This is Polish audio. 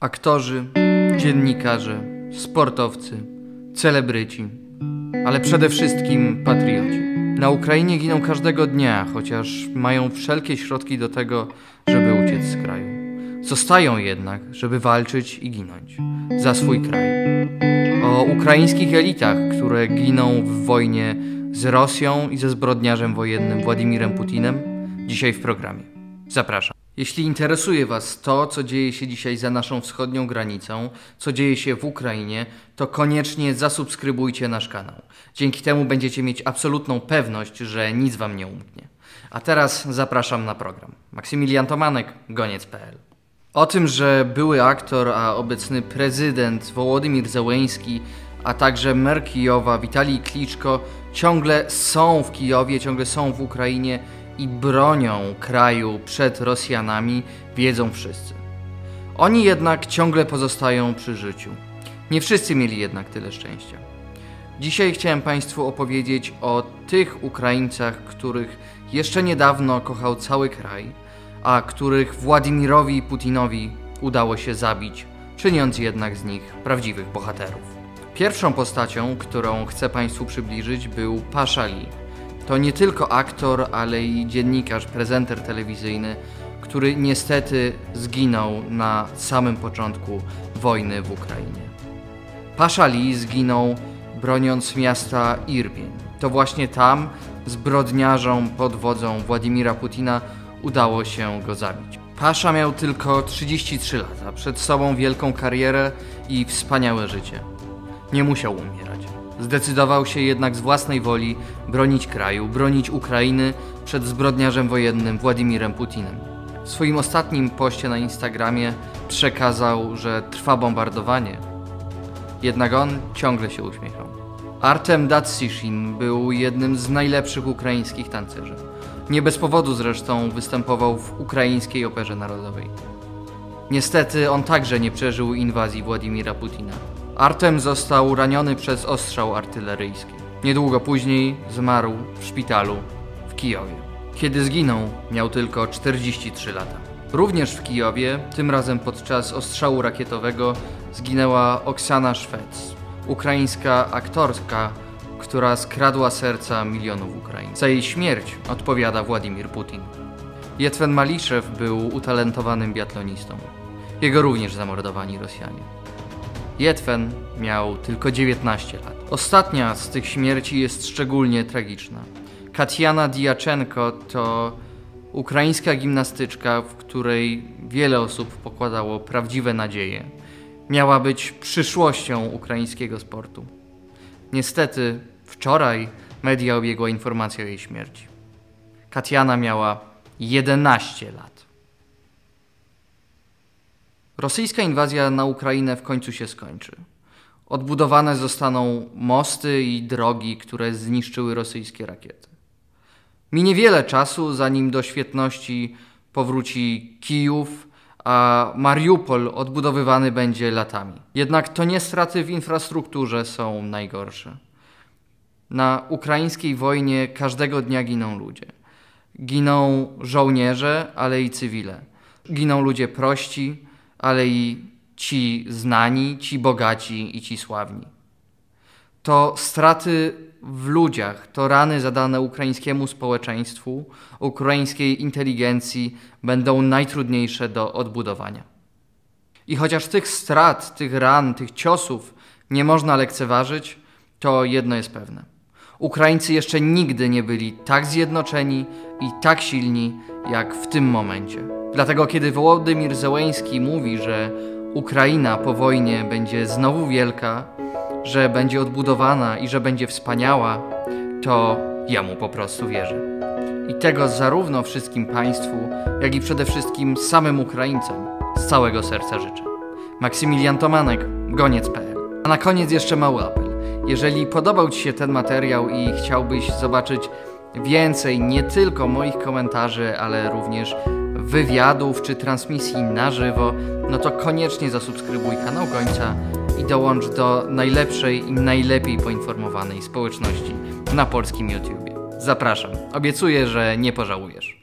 Aktorzy, dziennikarze, sportowcy, celebryci, ale przede wszystkim patrioci. Na Ukrainie giną każdego dnia, chociaż mają wszelkie środki do tego, żeby uciec z kraju. Zostają jednak, żeby walczyć i ginąć za swój kraj. O ukraińskich elitach, które giną w wojnie z Rosją i ze zbrodniarzem wojennym Władimirem Putinem, dzisiaj w programie. Zapraszam. Jeśli interesuje Was to, co dzieje się dzisiaj za naszą wschodnią granicą, co dzieje się w Ukrainie, to koniecznie zasubskrybujcie nasz kanał. Dzięki temu będziecie mieć absolutną pewność, że nic Wam nie umknie. A teraz zapraszam na program. Maksymilian Tomanek, Goniec.pl. O tym, że były aktor, a obecny prezydent Wołodymir Zełenski, a także mer Kijowa Witalij Kliczko ciągle są w Kijowie, ciągle są w Ukrainie i bronią kraju przed Rosjanami, wiedzą wszyscy. Oni jednak ciągle pozostają przy życiu. Nie wszyscy mieli jednak tyle szczęścia. Dzisiaj chciałem Państwu opowiedzieć o tych Ukraińcach, których jeszcze niedawno kochał cały kraj, a których Władimirowi Putinowi udało się zabić, czyniąc jednak z nich prawdziwych bohaterów. Pierwszą postacią, którą chcę Państwu przybliżyć, był Pasha Lee. To nie tylko aktor, ale i dziennikarz, prezenter telewizyjny, który niestety zginął na samym początku wojny w Ukrainie. Pasha Lee zginął broniąc miasta Irpień. To właśnie tam zbrodniarzom pod wodzą Władimira Putina udało się go zabić. Pasha miał tylko 33 lata, przed sobą wielką karierę i wspaniałe życie. Nie musiał umierać. Zdecydował się jednak z własnej woli bronić kraju, bronić Ukrainy przed zbrodniarzem wojennym Władimirem Putinem. W swoim ostatnim poście na Instagramie przekazał, że trwa bombardowanie. Jednak on ciągle się uśmiechał. Artem Datsishyn był jednym z najlepszych ukraińskich tancerzy. Nie bez powodu zresztą występował w ukraińskiej operze narodowej. Niestety on także nie przeżył inwazji Władimira Putina. Artem został raniony przez ostrzał artyleryjski. Niedługo później zmarł w szpitalu w Kijowie. Kiedy zginął, miał tylko 43 lata. Również w Kijowie, tym razem podczas ostrzału rakietowego, zginęła Oksana Szwec, ukraińska aktorka, która skradła serca milionów Ukraińców. Za jej śmierć odpowiada Władimir Putin. Yetwen Maliszew był utalentowanym biatlonistą. Jego również zamordowani Rosjanie. Yetwen miał tylko 19 lat. Ostatnia z tych śmierci jest szczególnie tragiczna. Katiana Diaczenko to ukraińska gimnastyczka, w której wiele osób pokładało prawdziwe nadzieje. Miała być przyszłością ukraińskiego sportu. Niestety wczoraj media obiegła informacja o jej śmierci. Katiana miała 11 lat. Rosyjska inwazja na Ukrainę w końcu się skończy. Odbudowane zostaną mosty i drogi, które zniszczyły rosyjskie rakiety. Minie wiele czasu, zanim do świetności powróci Kijów, a Mariupol odbudowywany będzie latami. Jednak to nie straty w infrastrukturze są najgorsze. Na ukraińskiej wojnie każdego dnia giną ludzie. Giną żołnierze, ale i cywile. Giną ludzie prości, ale i ci znani, ci bogaci i ci sławni. To straty w ludziach, to rany zadane ukraińskiemu społeczeństwu, ukraińskiej inteligencji będą najtrudniejsze do odbudowania. I chociaż tych strat, tych ran, tych ciosów nie można lekceważyć, to jedno jest pewne. Ukraińcy jeszcze nigdy nie byli tak zjednoczeni i tak silni jak w tym momencie. Dlatego kiedy Wołodymir Zełenski mówi, że Ukraina po wojnie będzie znowu wielka, że będzie odbudowana i że będzie wspaniała, to ja mu po prostu wierzę. I tego zarówno wszystkim Państwu, jak i przede wszystkim samym Ukraińcom z całego serca życzę. Maksymilian Tomanek, Goniec.pl. A na koniec jeszcze mały apel. Jeżeli podobał Ci się ten materiał i chciałbyś zobaczyć więcej nie tylko moich komentarzy, ale również wywiadów czy transmisji na żywo, no to koniecznie zasubskrybuj kanał Gońca i dołącz do najlepszej i najlepiej poinformowanej społeczności na polskim YouTubie. Zapraszam. Obiecuję, że nie pożałujesz.